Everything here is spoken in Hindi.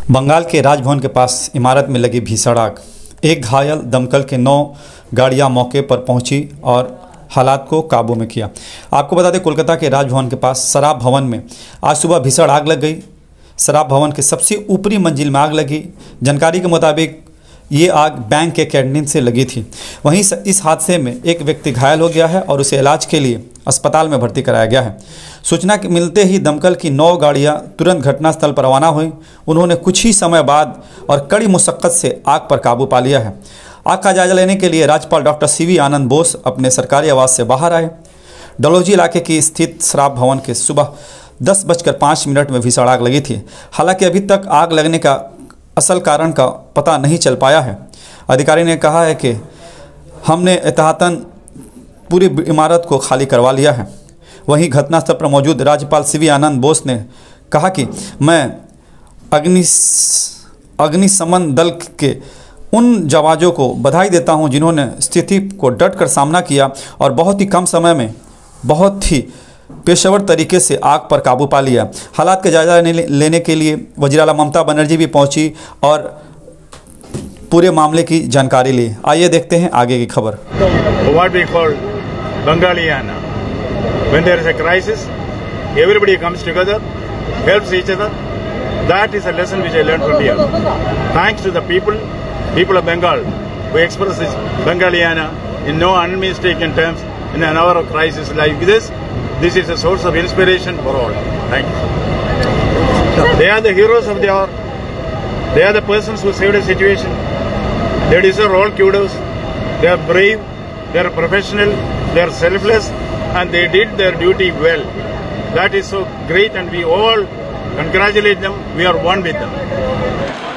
बंगाल के राजभवन के पास इमारत में लगी भीषण आग, एक घायल, दमकल के 9 गाड़ियां मौके पर पहुंची और हालात को काबू में किया। आपको बता दें, कोलकाता के राजभवन के पास शराब भवन में आज सुबह भीषण आग लग गई। शराब भवन के सबसे ऊपरी मंजिल में आग लगी। जानकारी के मुताबिक ये आग बैंक के कैंटीन से लगी थी। वहीं इस हादसे में एक व्यक्ति घायल हो गया है और उसे इलाज के लिए अस्पताल में भर्ती कराया गया है। सूचना के मिलते ही दमकल की 9 गाड़ियां तुरंत घटनास्थल पर रवाना हुई। उन्होंने कुछ ही समय बाद और कड़ी मुशक्कत से आग पर काबू पा लिया है। आग का जायजा लेने के लिए राज्यपाल डॉक्टर CV आनंद बोस अपने सरकारी आवास से बाहर आए। डलहौजी इलाके की स्थित शराब भवन के सुबह 10:05 में भीषण आग लगी थी। हालांकि अभी तक आग लगने का असल कारण का पता नहीं चल पाया है। अधिकारी ने कहा है कि हमने एहतियातन पूरी इमारत को खाली करवा लिया है। वहीं घटनास्थल पर मौजूद राज्यपाल CV आनंद बोस ने कहा कि मैं अग्निशमन दल के उन जवानों को बधाई देता हूं जिन्होंने स्थिति को डटकर सामना किया और बहुत ही कम समय में बहुत ही पेशेवर तरीके से आग पर काबू पा लिया। हालात का जायजा लेने के लिए वज़ीर-ए-आला ममता बनर्जी भी पहुंची और पूरे मामले की जानकारी ली। आइए देखते हैं आगे की खबर। What we call Bangaliana. When there is a crisis, everybody comes together, helps each other. That is a lesson which I learned from here. Thanks to the people of Bengal, who express this Bangaliana in no unmistaken terms in an hour of crisis like this. This is a source of inspiration for all. Thank you. They are the heroes of the hour. They are the persons who saved a situation. They deserve all kudos. They are brave, they are professional, they are selfless, and they did their duty well. That is so great, and we all congratulate them. We are one with them.